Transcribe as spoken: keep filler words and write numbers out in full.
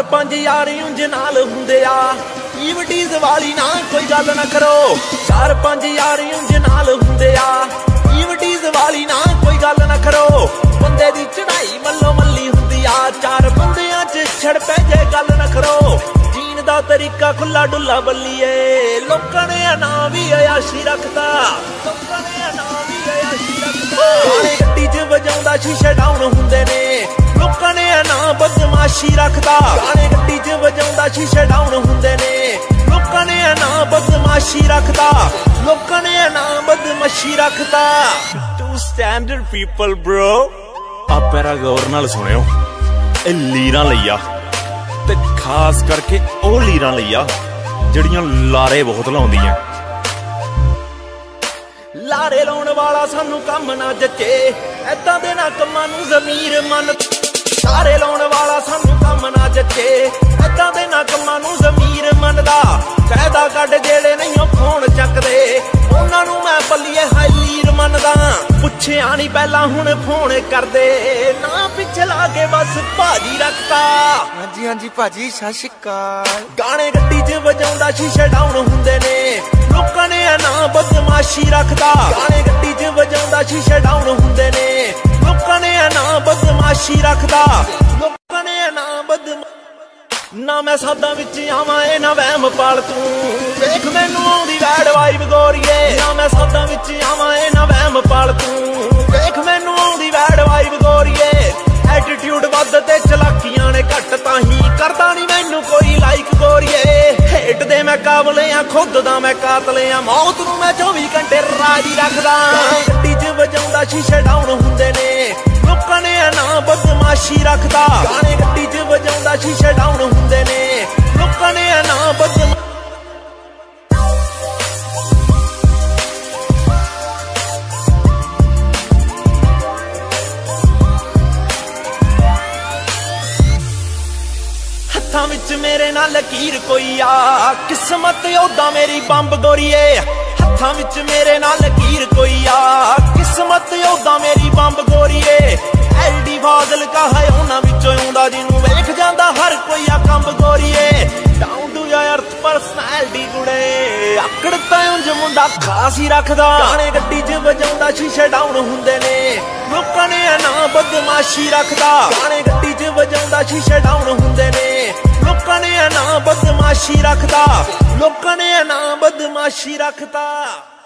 पंज यार उंज नाल हुंदे आ ईवटीज वाली ना कोई गल ना करो। चार पंज यार उंज नाल हुंदे आ ईवटीज वाली ना कोई गल ना करो। बंदे दी चढ़ाई मल्लो मल्ली हुंदी आ चार बंदियां च छड़ पै जे गल ना करो। जीन दा तरीका खुला डुला बल्लीए लोकां ने ना भी अयाशी रखता लोकां ने ना भी अयाशी रखता। गाने गड्डी च वजाउंदा शीशे डाउन हुंदे ने लोकां ने ना बदमाशी रखता। गाने गड्डी च वजाउंदा शीशे डाउन हुंदे ने लोकां ने ना बदमाशी रखता लोकां ने ना बदमाशी रखता। टू स्टैंडर्ड पीपल ब्रो आ पैरा गौर नाल सुनियो ए लीरां लईया ते खास करके ओ लीरां लईया जड़ियां लारे बहुत लाउंदियां। लारे लाउण वाला सानू कम ना जचे ऐदां दे ना कम्मां नू ज़मीर मन। लारे लाउण वाला सानू कम ना जचे ऐदां दे ना कम्मां नू ज़मीर मनदा। कहदा कड जेड़े नहीं फोन चकदे उन्हां नू मैं बल्लीए हाई लीर मनदा। पुछया नहीं पहला हुण फोन करदे ना पिछे ला के बस भाजी रखता। हाँ जी हाँ जी भाजी सत श्री अकाल। गाने गड्डी च वजाउंदा शीशे डाउन हुंदे ने लोकां ने ना बदमाशी रखता। गाने गड्डी च वजाउंदा शीशे डाउन हुंदे ने लोकां ने ना बदमाशी रखता लोकां ने ना बदमा। ना मैं सादा विच आवां ए ना वहम पाल तू देख मैनू आउंदी वैड वाइब गोरीए। ना मैं सादा विच आवां ए ना वहम पाल तू देख मैनू आउंदी वैड वाइब गोरीए। एटीट्यूड वध ते चलाकियां ने घट ताही करदा नहीं मैनू कोई लाइक गोरीए। हेट दे मैं काबले आ खुद दा मैं कातले आ मौत नू मैं चौबी घंटे राजी रखदा। गड्डी च वजाउंदा शीशे डाउन हुंदे ने लोकां ने ना बदमाशी रखता। गाने गड्डी च वजाउंदा शीशे डाउन हुंदे ने लोकां ने ना बदमाशी। हत्थां विच मेरे नाल लकीर कोई आ किस्मत ओदा मेरी बंब गोरीए। हत्थां विच मेरे नाल लकीर कोई आ किस्मत ओदा मेरी बंब गोरीए। एलडी फाजल का है उन्हां विचों आउंदा जिन्नू वेख जांदा हर कोई आ कंब गोरीए। डाउन टू अर्थ पर्सनैलिटी गुड़े आकड़ तां उंज मुंडा खास ही रखदा। गाने गड्डी च वजाउंदा शीशे डाउन हुंदे ने लोकां ने ना बदमाशी रखदा। गाने गड्डी च वजाउंदा शीशे डाउन हुंदे ने लोकां ने ना बदमाशी रखदा लोकां ने ना बदमाशी रखदा।